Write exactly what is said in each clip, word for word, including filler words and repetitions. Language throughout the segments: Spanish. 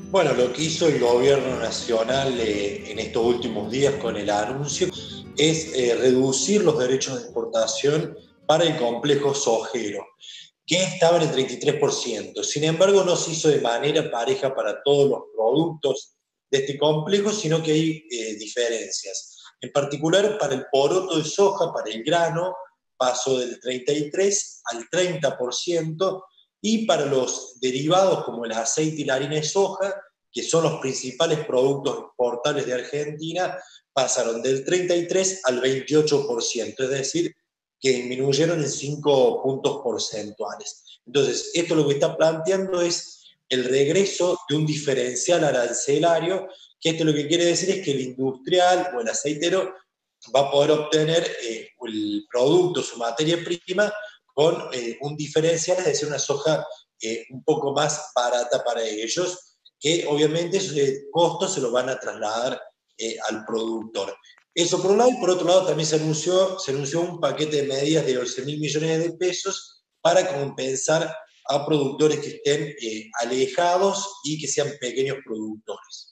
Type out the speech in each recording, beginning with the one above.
Bueno, lo que hizo el gobierno nacional eh, en estos últimos días con el anuncio es eh, reducir los derechos de exportación para el complejo sojero, que estaba en el treinta y tres por ciento. Sin embargo, no se hizo de manera pareja para todos los productos de este complejo, sino que hay eh, diferencias. En particular, para el poroto de soja, para el grano, pasó del treinta y tres al treinta por ciento, y para los derivados como el aceite y la harina de soja, que son los principales productos exportables de Argentina, pasaron del treinta y tres al veintiocho por ciento, es decir, que disminuyeron en cinco puntos porcentuales. Entonces, esto lo que está planteando es el regreso de un diferencial arancelario, que esto lo que quiere decir es que el industrial o el aceitero va a poder obtener eh, el producto, su materia prima, con eh, un diferencial, es decir, una soja eh, un poco más barata para ellos, que obviamente esos costos se los van a trasladar eh, al productor. Eso por un lado, y por otro lado también se anunció, se anunció un paquete de medidas de once mil millones de pesos para compensar a productores que estén eh, alejados y que sean pequeños productores.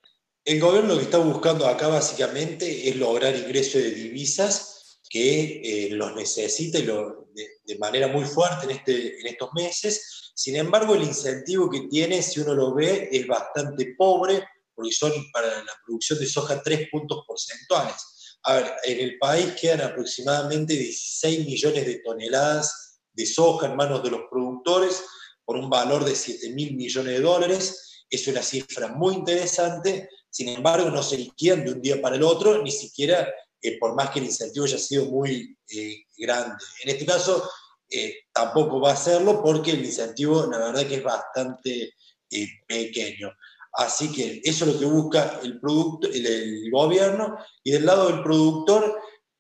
El gobierno lo que está buscando acá básicamente es lograr ingreso de divisas que eh, los necesita y lo, de, de, manera muy fuerte en, este, en estos meses. Sin embargo, el incentivo que tiene, si uno lo ve, es bastante pobre, porque son para la producción de soja tres puntos porcentuales. A ver, en el país quedan aproximadamente dieciséis millones de toneladas de soja en manos de los productores por un valor de siete mil millones de dólares. Es una cifra muy interesante. Sin embargo, no se liquidan de un día para el otro, ni siquiera eh, por más que el incentivo haya sido muy eh, grande. En este caso, eh, tampoco va a serlo porque el incentivo, la verdad, que es bastante eh, pequeño. Así que eso es lo que busca el, producto, el, el gobierno, y del lado del productor,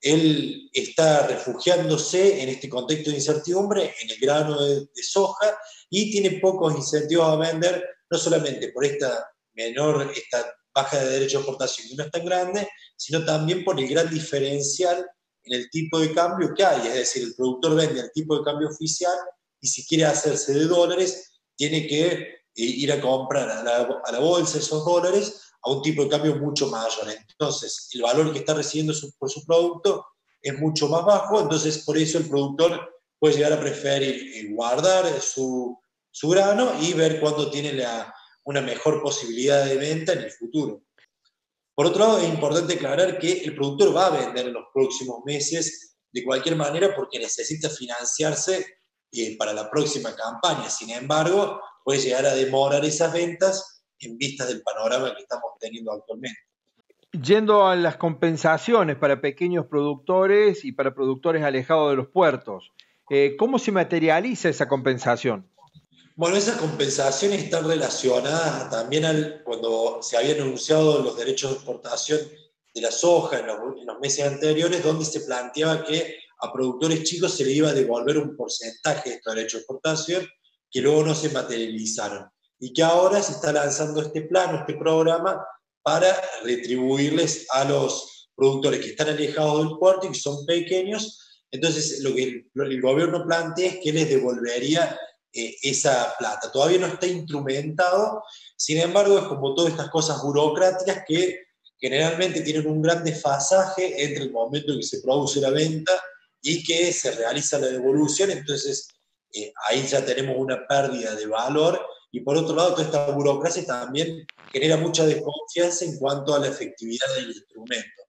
él está refugiándose en este contexto de incertidumbre en el grano de, de soja, y tiene pocos incentivos a vender, no solamente por esta menor, esta baja de derecho de exportación que no es tan grande, sino también por el gran diferencial en el tipo de cambio que hay. Es decir, el productor vende el tipo de cambio oficial y si quiere hacerse de dólares, tiene que eh, ir a comprar a la, a la bolsa esos dólares a un tipo de cambio mucho mayor. Entonces, el valor que está recibiendo su, por su producto es mucho más bajo, entonces por eso el productor puede llegar a preferir eh, guardar su, su grano y ver cuándo tiene la, una mejor posibilidad de venta en el futuro. Por otro lado, es importante aclarar que el productor va a vender en los próximos meses de cualquier manera porque necesita financiarse eh, para la próxima campaña. Sin embargo, puede llegar a demorar esas ventas en vista del panorama que estamos teniendo actualmente. Yendo a las compensaciones para pequeños productores y para productores alejados de los puertos, eh, ¿cómo se materializa esa compensación? Bueno, esas compensaciones están relacionadas también al cuando se habían anunciado los derechos de exportación de la soja en los, en los meses anteriores, donde se planteaba que a productores chicos se le iba a devolver un porcentaje de estos derechos de exportación que luego no se materializaron. Y que ahora se está lanzando este plan, este programa, para retribuirles a los productores que están alejados del puerto y que son pequeños. Entonces, lo que el, el gobierno plantea es que les devolvería Eh, esa plata. Todavía no está instrumentado, sin embargo, es como todas estas cosas burocráticas que generalmente tienen un gran desfasaje entre el momento en que se produce la venta y que se realiza la devolución, entonces eh, ahí ya tenemos una pérdida de valor, y por otro lado, toda esta burocracia también genera mucha desconfianza en cuanto a la efectividad del instrumento.